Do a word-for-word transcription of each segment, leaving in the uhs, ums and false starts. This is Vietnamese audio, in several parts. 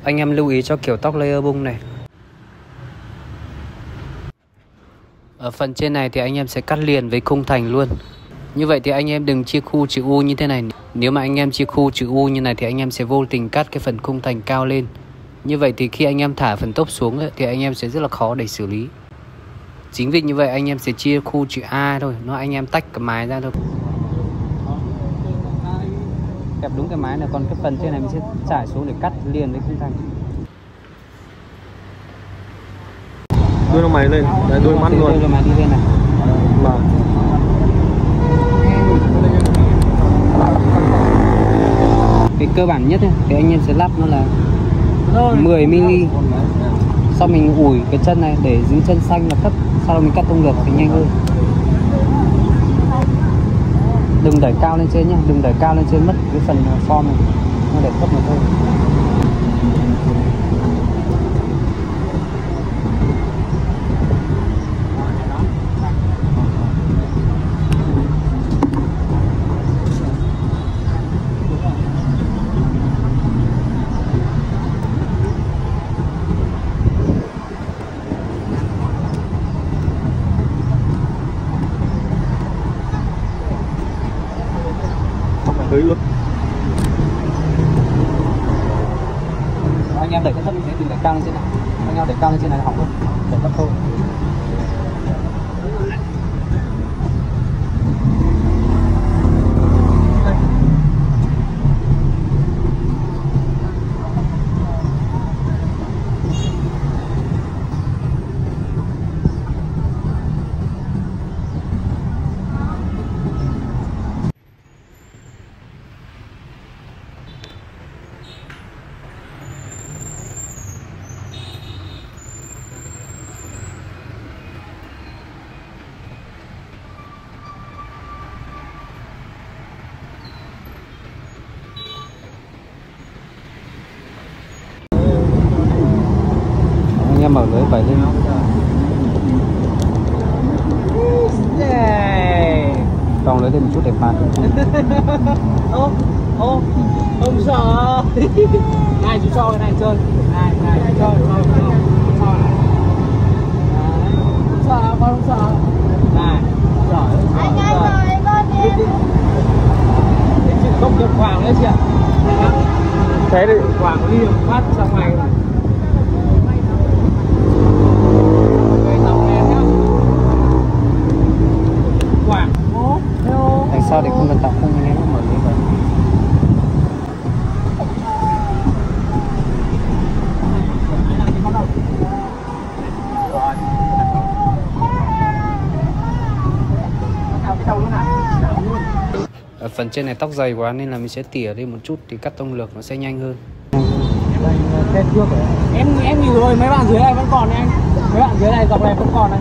Anh em lưu ý cho kiểu tóc layer bung này. Ở phần trên này thì anh em sẽ cắt liền với khung thành luôn. Như vậy thì anh em đừng chia khu chữ U như thế này. Nếu mà anh em chia khu chữ U như này thì anh em sẽ vô tình cắt cái phần khung thành cao lên. Như vậy thì khi anh em thả phần tốc xuống ấy, thì anh em sẽ rất là khó để xử lý. Chính vì như vậy anh em sẽ chia khu chữ A thôi. Nó anh em tách cái mái ra thôi. Kẹp đúng cái mái này. Còn cái phần trên này mình sẽ trải xuống để cắt liền với khung thành. Đuôi lông mày lên, đấy, đuôi mắt luôn. Đuôi lông mày đi lên này. Vâng. Cái cơ bản nhất ấy, thì anh em sẽ lắp nó là mười mi-li-mét. Sau mình ủi cái chân này để giữ chân xanh là thấp. Sau đó mình cắt tông lược thì nhanh hơn. Đừng đẩy cao lên trên nhá, đừng đẩy cao lên trên mất cái phần form này. Nó để thấp một thôi. Hơi ướt. Anh em đẩy cái thấp như thế, đừng đẩy cao lên trên này. Anh em đẩy cao lên trên này là hỏng luôn. Đẩy thấp thôi. Anh em mở lưới vẩy lên. Vòng lưới thêm một chút để phạt. Ô, ô, không sợ. Này chú cho cái này chơi. Này, này chú cho, cho, cho, cho này. Không sợ, con không sợ. Này, giỏi, Anh ơi, rồi con đi. Chị không nhập Hoàng đấy chị ạ. Thế thì Hoàng có đi được phát sang ngoài rồi. Tại sao để không cần tạo khung anh em mở lưới vẩy. Ở phần trên này tóc dày quá nên là mình sẽ tỉa đi một chút thì cắt tông lược nó sẽ nhanh hơn. Em em nhìn rồi, mấy bạn dưới này vẫn còn anh. Mấy bạn dưới này dọc này vẫn còn này.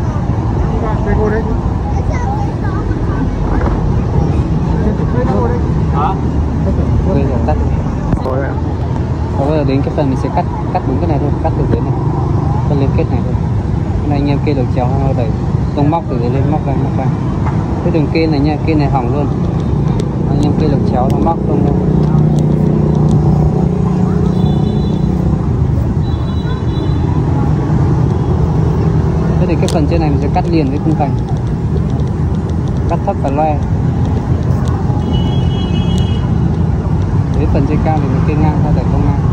Hả? Bây giờ tắt. Còn bây giờ đến cái phần mình sẽ cắt cắt đúng cái này thôi, cắt từ dưới này, phần liên kết này thôi. Cái này anh em kê đầu chéo nó đẩy tông móc từ dưới lên móc ra móc ra. Cái đường kê này nha, kê này hỏng luôn. Anh em kê đầu chéo nó móc không đâu. Thế thì cái phần trên này mình sẽ cắt liền với khung thành, cắt thấp và loe. Đến phần trên cao thì mình kê ngang ra để không ngang.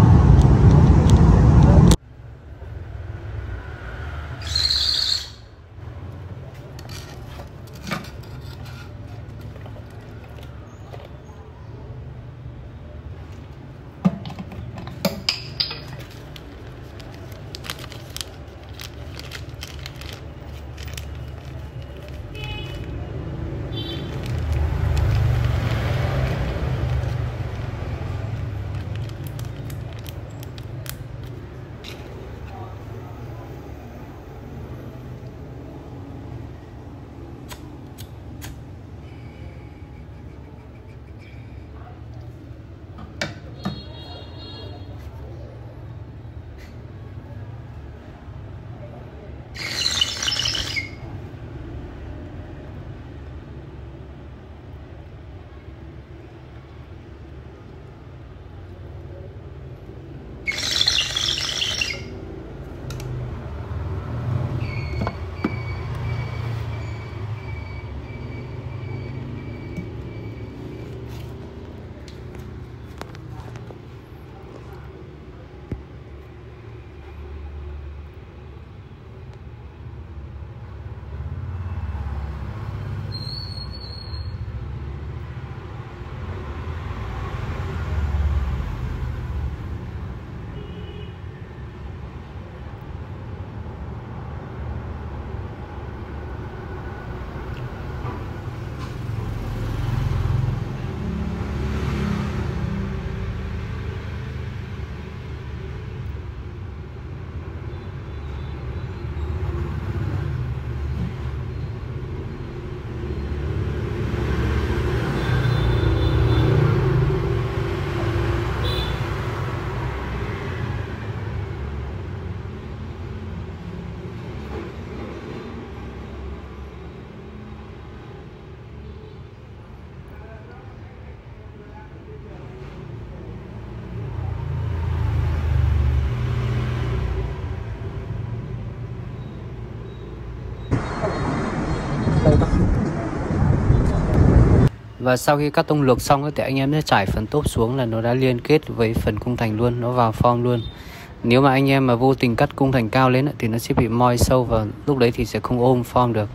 Và sau khi cắt tông lược xong thì anh em sẽ trải phần tốp xuống là nó đã liên kết với phần khung thành luôn, nó vào form luôn. Nếu mà anh em mà vô tình cắt khung thành cao lên thì nó sẽ bị moi sâu và lúc đấy thì sẽ không ôm form được.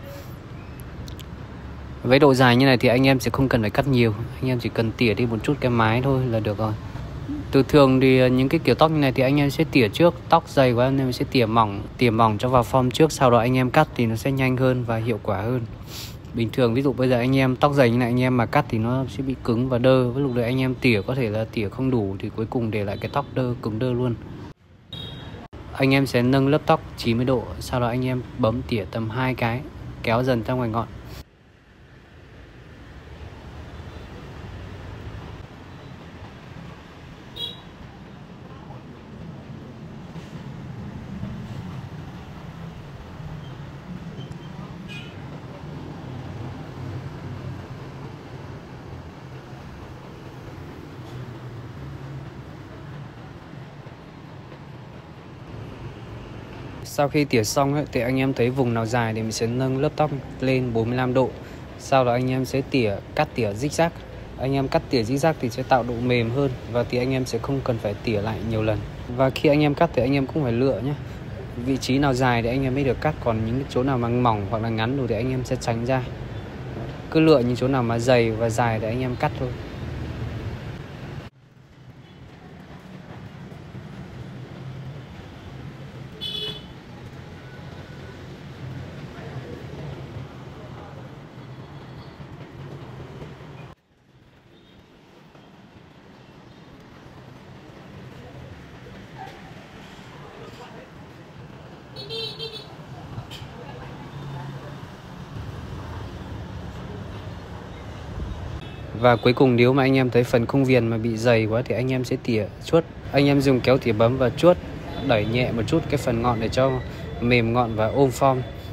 Với độ dài như này thì anh em sẽ không cần phải cắt nhiều, anh em chỉ cần tỉa đi một chút cái mái thôi là được rồi. Từ thường thì những cái kiểu tóc như này thì anh em sẽ tỉa trước, tóc dày quá anh em sẽ tỉa mỏng, tỉa mỏng cho vào form trước, sau đó anh em cắt thì nó sẽ nhanh hơn và hiệu quả hơn. Bình thường ví dụ bây giờ anh em tóc dày như này anh em mà cắt thì nó sẽ bị cứng và đơ, với lúc đấy anh em tỉa có thể là tỉa không đủ thì cuối cùng để lại cái tóc đơ, cứng đơ luôn. Anh em sẽ nâng lớp tóc chín mươi độ, sau đó anh em bấm tỉa tầm hai cái, kéo dần ra ngoài ngọn. Sau khi tỉa xong ấy, thì anh em thấy vùng nào dài thì mình sẽ nâng lớp tóc lên bốn mươi lăm độ. Sau đó anh em sẽ tỉa cắt tỉa zigzag. Anh em cắt tỉa zigzag thì sẽ tạo độ mềm hơn và thì anh em sẽ không cần phải tỉa lại nhiều lần. Và khi anh em cắt thì anh em cũng phải lựa nhé. Vị trí nào dài thì anh em mới được cắt, còn những chỗ nào mà mỏng hoặc là ngắn rồi thì anh em sẽ tránh ra. Cứ lựa những chỗ nào mà dày và dài để anh em cắt thôi. Và cuối cùng nếu mà anh em thấy phần khung viền mà bị dày quá thì anh em sẽ tỉa chuốt. Anh em dùng kéo tỉa bấm và chuốt đẩy nhẹ một chút cái phần ngọn để cho mềm ngọn và ôm form.